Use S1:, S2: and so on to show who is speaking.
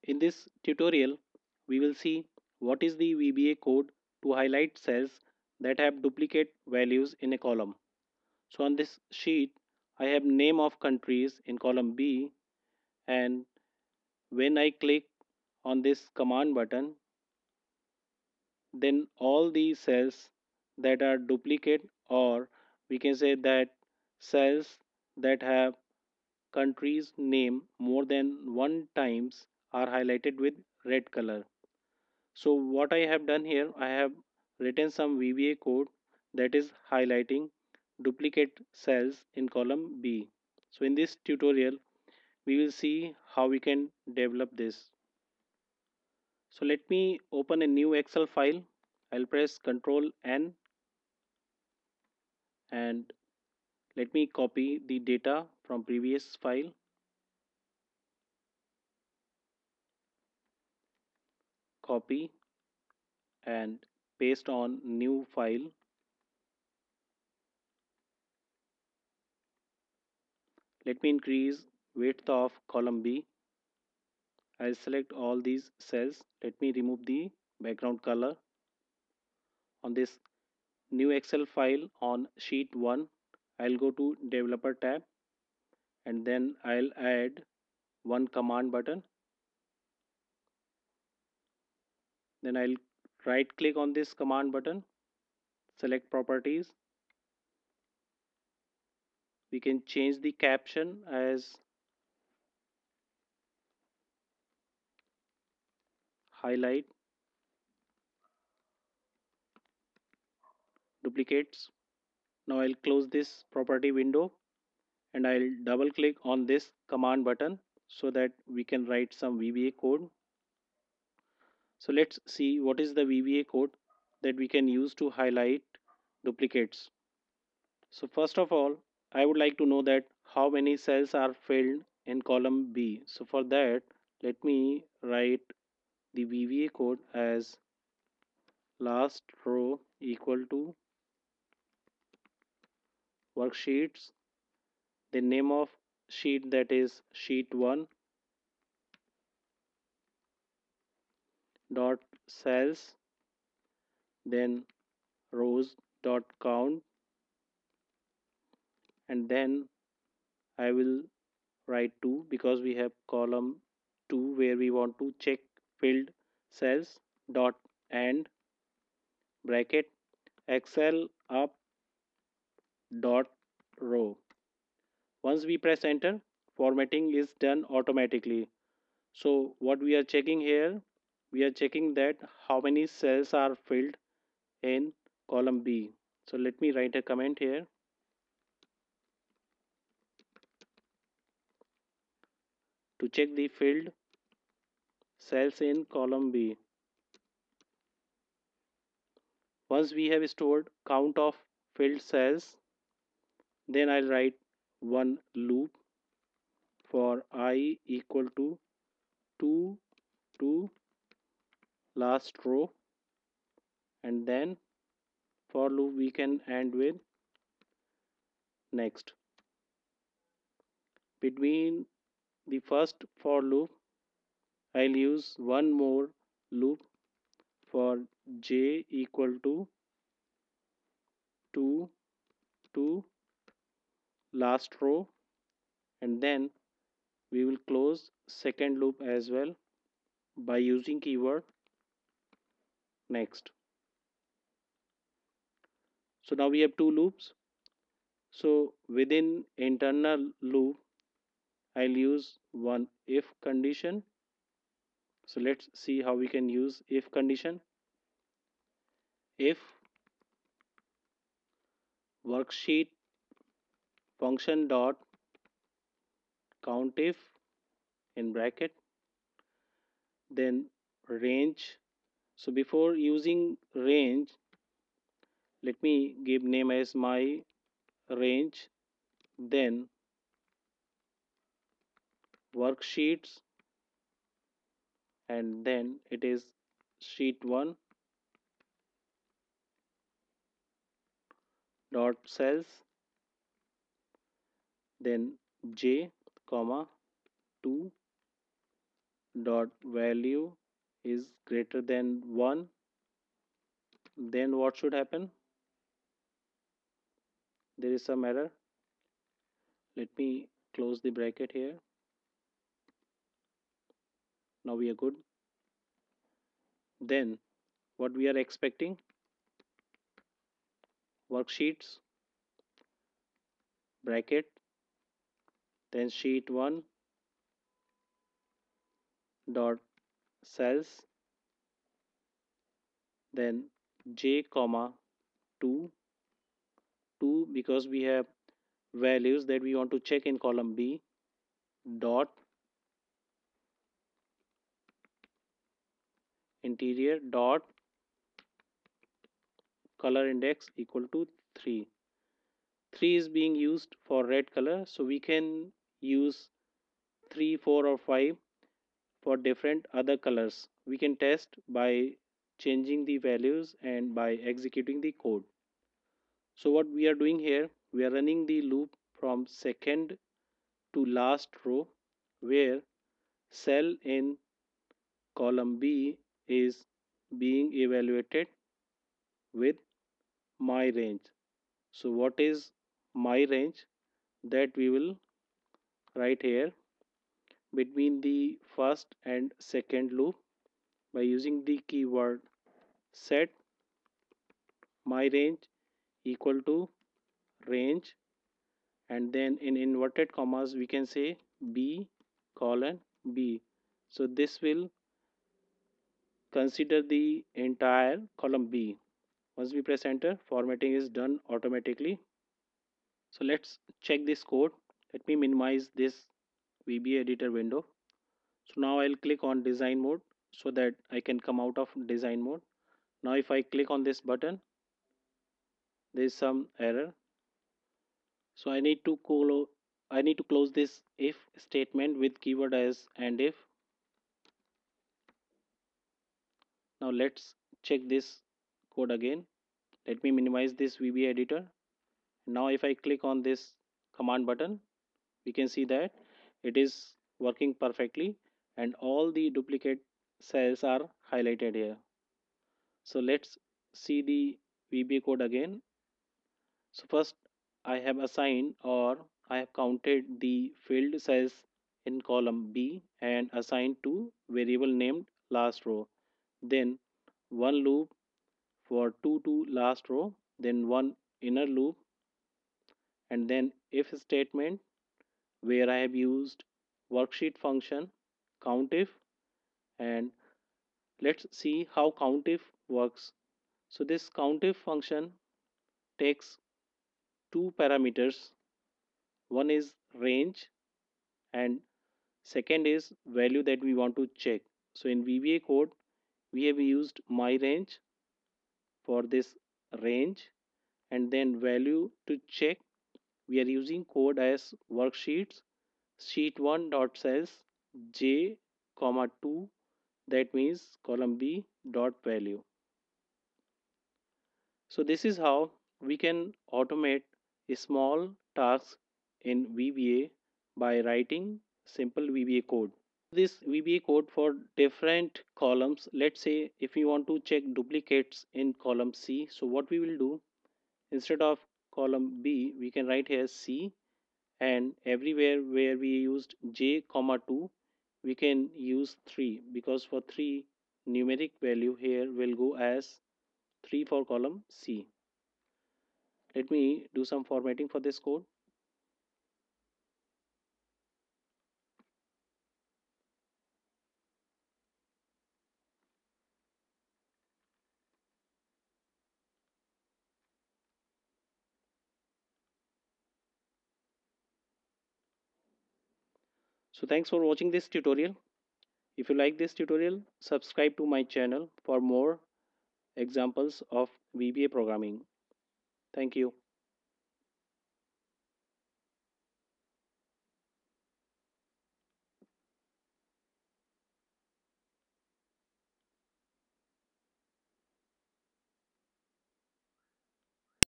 S1: In this tutorial, we will see what is the VBA code to highlight cells that have duplicate values in a column. So on this sheet, I have name of countries in column B, and when I click on this command button, then all the cells that are duplicate, or we can say that cells that have country's name more than one times are highlighted with red color. So what I have done here, I have written some VBA code that is highlighting duplicate cells in column B. So in this tutorial, we will see how we can develop this. So let me open a new Excel file. I'll press Ctrl N and let me copy the data from previous file. Copy and paste on new file. Let me increase width of column B. I'll select all these cells. Let me remove the background color. On this new Excel file on sheet 1, I'll go to developer tab and then I'll add one command button. Then I'll right click on this command button, select properties. We can change the caption as highlight duplicates. Now I'll close this property window and I'll double click on this command button so that we can write some VBA code. So let's see what is the VBA code that we can use to highlight duplicates. So first of all, I would like to know that how many cells are filled in column B. So for that, let me write the VBA code as last row equal to worksheets, the name of sheet that is sheet 1 dot cells, then rows dot count, and then I will write 2 because we have column 2 where we want to check filled cells dot end bracket excel up dot row. Once we press enter, formatting is done automatically. So what we are checking here, we are checking that how many cells are filled in column B. So let me write a comment here to check the filled cells in column B. Once we have stored count of filled cells, then I'll write one loop for I equal to 2 to last row, and then for loop we can end with next. Between the first for loop, I'll use one more loop for j equal to 2 to last row, and then we will close second loop as well by using keyword next. So now we have two loops. So within internal loop, I'll use one if condition. So let's see how we can use if condition. If worksheet function dot countif in bracket, then range. So before using range, let me give name as my range, then worksheets, and then it is sheet 1 dot cells, then j comma 2 dot value is greater than 1, then what should happen? There is some error. Let me close the bracket here. Now we are good. Then what we are expecting, worksheets bracket, then sheet 1 dot cells, then j comma 2, 2 because we have values that we want to check in column B, dot interior dot color index equal to 3. 3 is being used for red color, so we can use 3, 4 or 5 for different other colors. We can test by changing the values and by executing the code. So what we are doing here, we are running the loop from second to last row, where cell in column B is being evaluated with my range. So what is my range? That we will write here between the first and second loop by using the keyword set my range equal to range, and then in inverted commas we can say B colon B. So this will consider the entire column B. Once we press enter, formatting is done automatically. So let's check this code. Let me minimize this VBA editor window. So now I'll click on design mode so that I can come out of design mode. Now if I click on this button, there is some error. So I need to close this if statement with keyword as and if. Now let's check this code again. Let me minimize this VBA editor. Now if I click on this command button, we can see that it is working perfectly and all the duplicate cells are highlighted here. So let's see the VBA code again. So first I have assigned, or I have counted the filled cells in column B and assigned to variable named last row. Then one loop for 2 to last row, then one inner loop, and then if statement where I have used worksheet function countif. And let's see how countif works. So this countif function takes two parameters. One is range and second is value that we want to check. So in VBA code we have used my range for this range, and then value to check we are using code as worksheets sheet 1 dot cells j comma 2, that means column B dot value. So this is how we can automate a small task in VBA by writing simple VBA code. This VBA code for different columns. Let's say if we want to check duplicates in column C, so what we will do, instead of column B we can write here C, and everywhere where we used j comma 2 we can use 3, because for 3 numeric value here will go as 3 for column C. Let me do some formatting for this code. So thanks for watching this tutorial. If you like this tutorial, subscribe to my channel for more examples of VBA programming. Thank you.